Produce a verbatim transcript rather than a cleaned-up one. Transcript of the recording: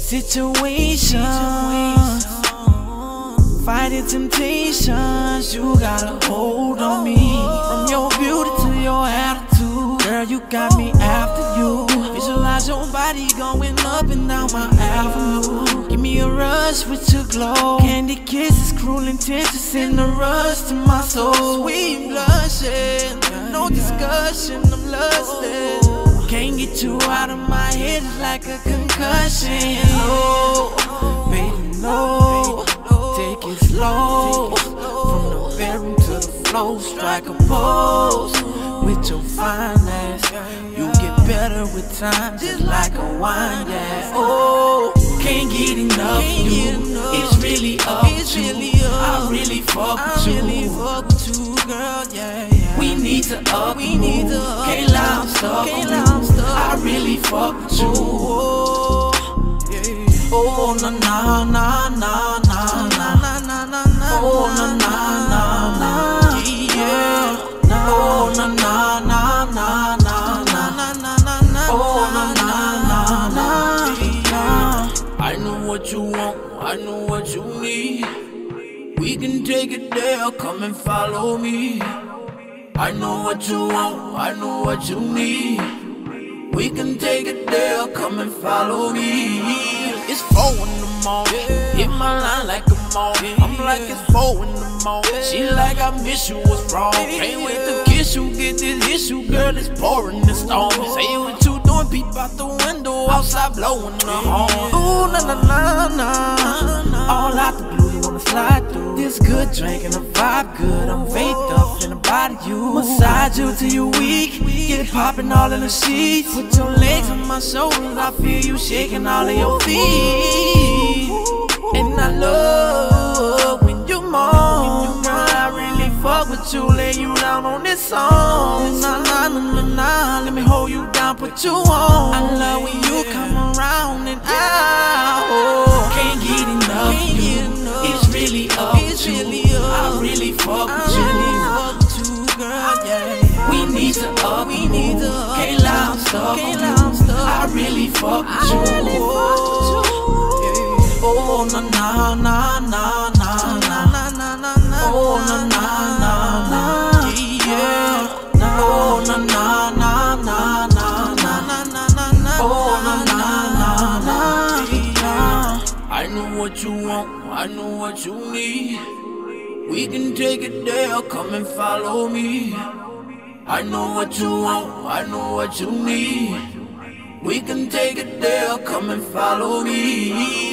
Situations, fighting temptations. You got a hold on me. From your beauty to your attitude, girl, you got me after you. Visualize your body going up and down my avenue. Give me a rush with your glow. Candy kisses, cruel intentions in the rush to my soul. Sweet blushing, no discussion, I'm lusting. Can't get you out of my head, it's like a concussion. Oh, baby, no, take it slow. From the bedroom to the floor, strike a pose. With your fine ass, you get better with time, just like a wine, yeah. Oh, can't get enough of you, it's really up to you. I really fuck with you, girl, yeah, yeah. We need to up, we need to up. Can't lie, I'm stuck, I really fuck with you. Oh, na na na na na na na na. Oh, na na na na, yeah. Oh, na na na na na na na na. Oh, na na na na. I know what you want, I know what you need. We can take it there, come and follow me. I know what you want, I know what you need. We can take it there, come and follow me. It's four in the morning, hit my line like a morning. I'm like it's four in the morning. She like I miss you, what's wrong? Can't wait to kiss you, get this issue, girl, it's pouring, it's storming. Say what you doing, peep out the window, outside blowing the horn. Ooh, na na na na, all out the blue, you wanna slide through. This good drink and the vibe good, I'm vaped up in the body you. Massage you till you weak, get it popping all in the sheets. Put your legs on my shoulders, I feel you shaking all of your feet. And I love when you moan, girl, I really fuck with you, lay you down on this song. Nah, nah, nah, nah, nah, let me hold you down, put you on. I love when you come around and I oh, can't get enough of you, it's really up to you. I really fuck with you, girl, yeah. We need to up, we need to up. Can't lie, I'm stuck, I really fuck with you. Oh, na na na na na na na na. Oh, na na na na, yeah. Oh, na na na na na na na na. Oh, na na na na. I know what you want, I know what you need. We can take it there, come and follow me. I know what you want, I know what you need. We can take it there, come and follow me.